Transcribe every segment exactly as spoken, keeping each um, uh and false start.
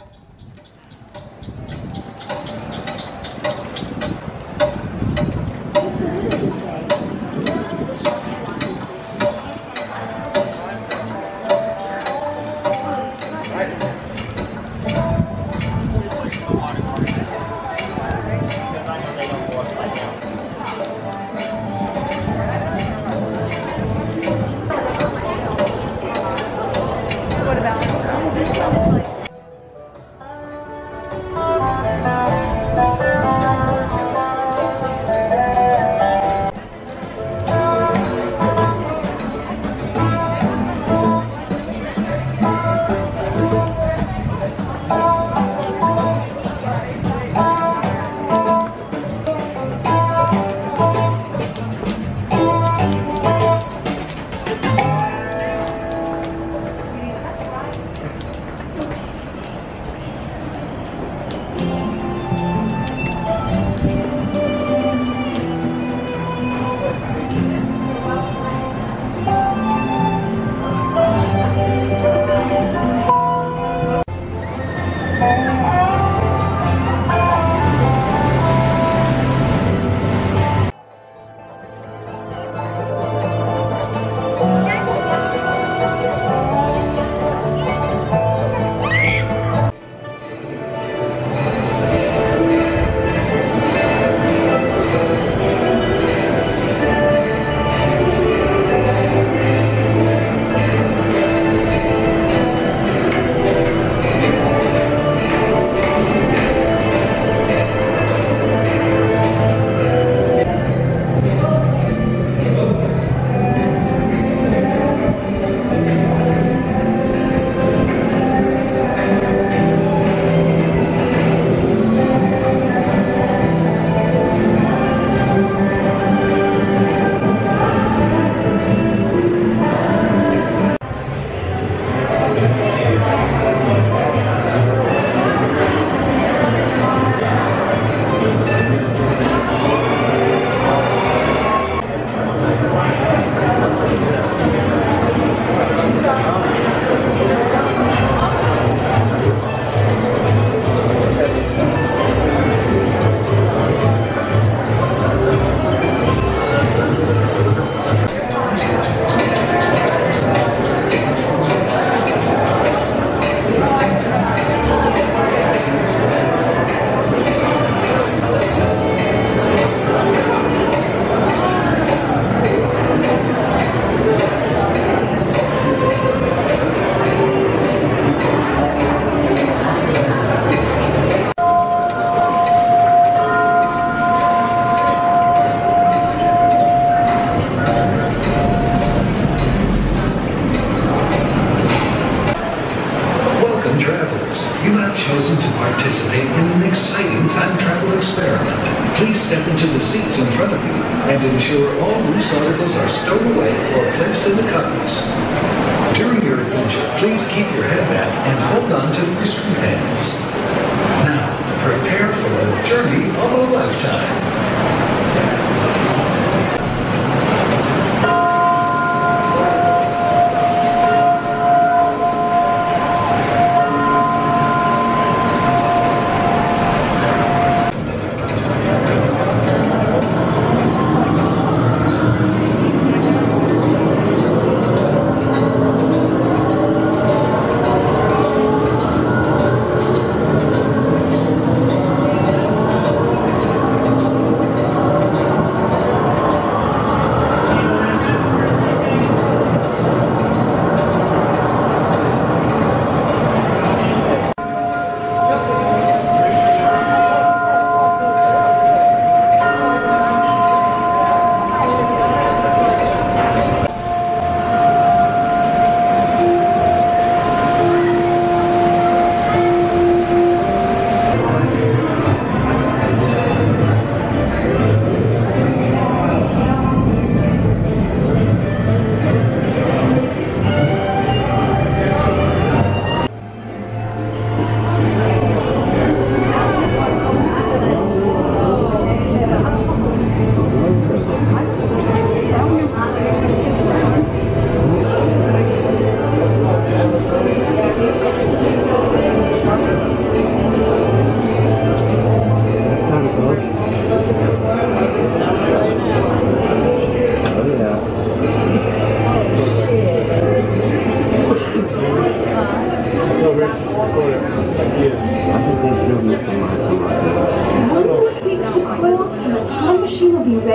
participate in an exciting time travel experiment. Please step into the seats in front of you and ensure all loose articles are stowed away or placed in the cubbies. During your adventure, please keep your head back and hold on to the restraint handles. Now, prepare for a journey of a lifetime.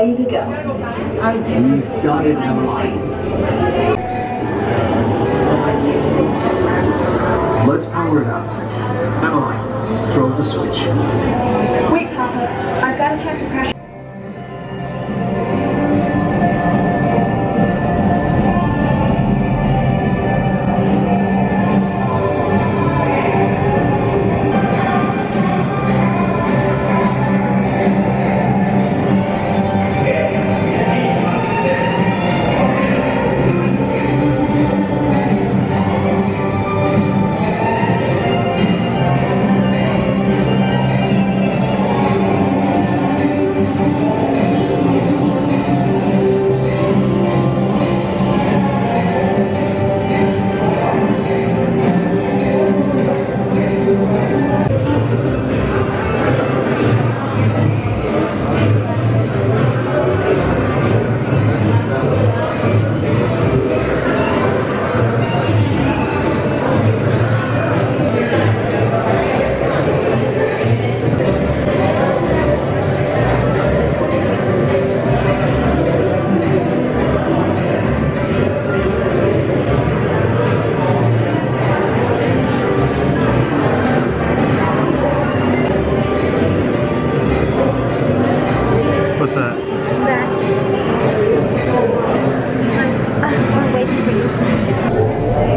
ready to go. We've dotted Emmeline. Let's power it up. Emmeline, throw the switch. Wait, Papa. I've got to check the pressure. What's that? That. I'm, I'm waiting for you.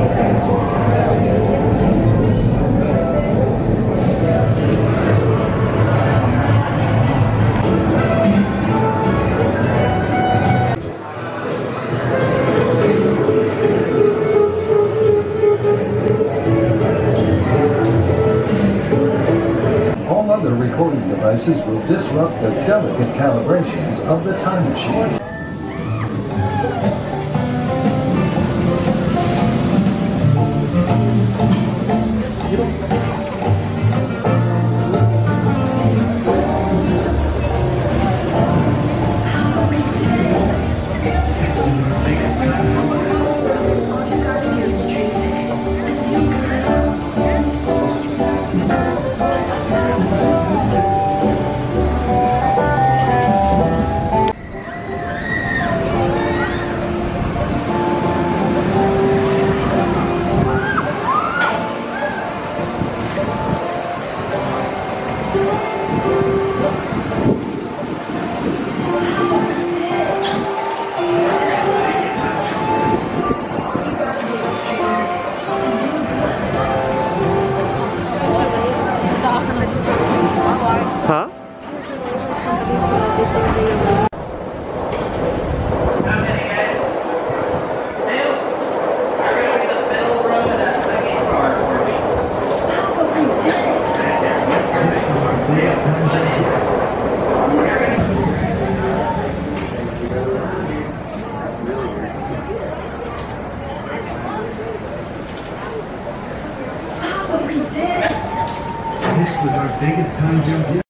All other recording devices will disrupt the delicate calibrations of the time machine. Huh? Papa, we did it! This was our biggest time jump yet.